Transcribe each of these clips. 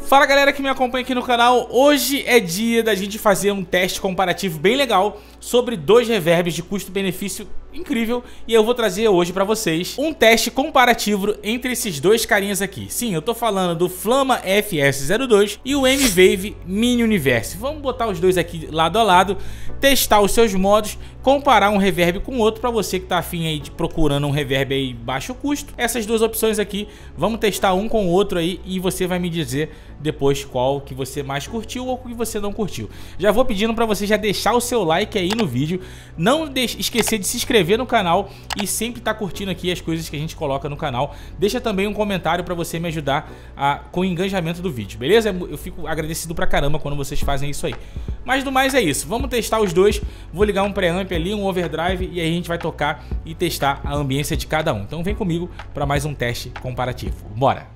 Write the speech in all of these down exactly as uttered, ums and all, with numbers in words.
Fala galera que me acompanha aqui no canal. Hoje é dia da gente fazer um teste comparativo bem legal sobre dois reverbs de custo-benefício incrível. E eu vou trazer hoje pra vocês um teste comparativo entre esses dois carinhas aqui. Sim, eu tô falando do Flama F S zero dois e o M-Wave Mini Universe. Vamos botar os dois aqui lado a lado, testar os seus modos, comparar um reverb com o outro pra você que tá afim aí de procurando um reverb aí baixo custo. Essas duas opções aqui, vamos testar um com o outro aí e você vai me dizer depois qual que você mais curtiu ou que você não curtiu. Já vou pedindo pra você já deixar o seu like aí no vídeo, não esquecer de se inscrever no canal e sempre tá curtindo aqui as coisas que a gente coloca no canal. Deixa também um comentário pra você me ajudar a, com o engajamento do vídeo, beleza? Eu fico agradecido pra caramba quando vocês fazem isso aí. Mas do mais é isso, vamos testar os dois. Vou ligar um preamp ali, um overdrive e aí a gente vai tocar e testar a ambiência de cada um. Então vem comigo pra mais um teste comparativo. Bora!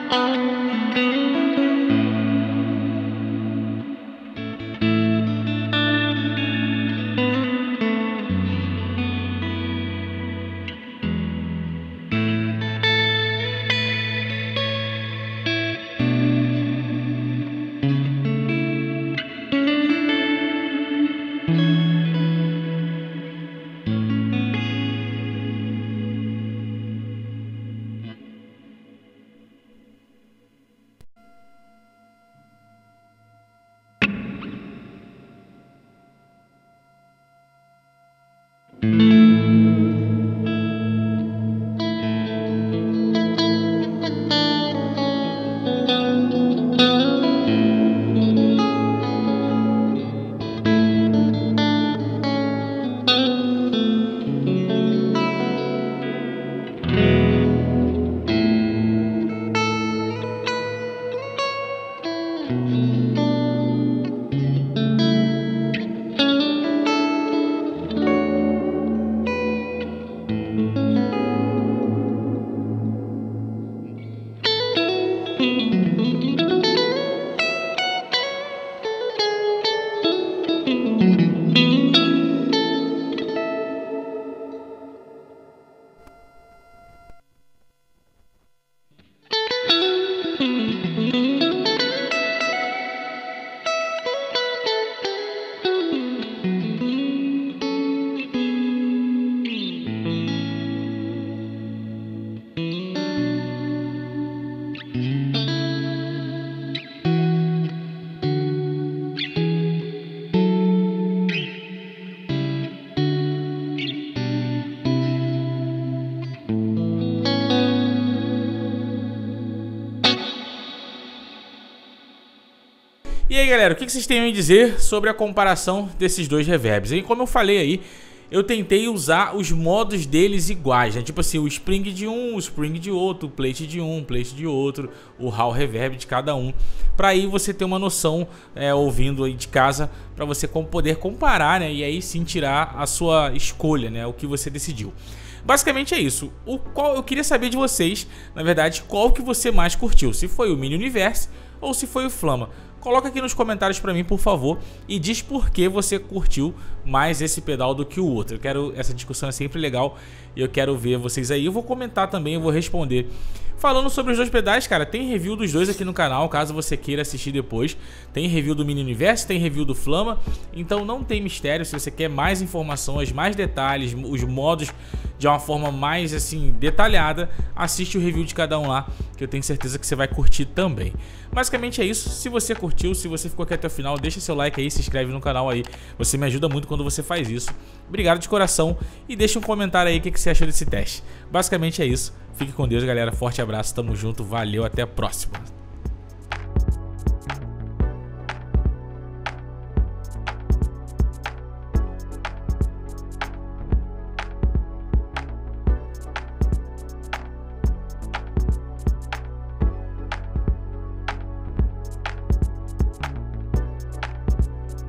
E aí galera, o que vocês têm a me dizer sobre a comparação desses dois reverbs? E como eu falei aí, eu tentei usar os modos deles iguais, né? Tipo assim, o Spring de um, o Spring de outro, o Plate de um, o Plate de outro, o Hall Reverb de cada um, pra aí você ter uma noção, é, ouvindo aí de casa, pra você poder comparar, né? E aí sim tirar a sua escolha, né? O que você decidiu. Basicamente é isso. O qual eu queria saber de vocês, na verdade, qual que você mais curtiu, se foi o Mini Universe ou se foi o Flama. Coloca aqui nos comentários pra mim, por favor, e diz por que você curtiu mais esse pedal do que o outro. Eu quero, essa discussão é sempre legal e eu quero ver vocês aí. Eu vou comentar também, eu vou responder. Falando sobre os dois pedais, cara, tem review dos dois aqui no canal, caso você queira assistir depois. Tem review do Mini Universe, tem review do Flama, então não tem mistério. Se você quer mais informações, mais detalhes, os modos de uma forma mais assim detalhada, assiste o review de cada um lá, que eu tenho certeza que você vai curtir também. Basicamente é isso. Se você curtiu, se você ficou aqui até o final, deixa seu like aí, se inscreve no canal aí. Você me ajuda muito quando você faz isso. Obrigado de coração e deixa um comentário aí o que você achou desse teste. Basicamente é isso. Fique com Deus, galera. Forte abraço, tamo junto, valeu, até a próxima.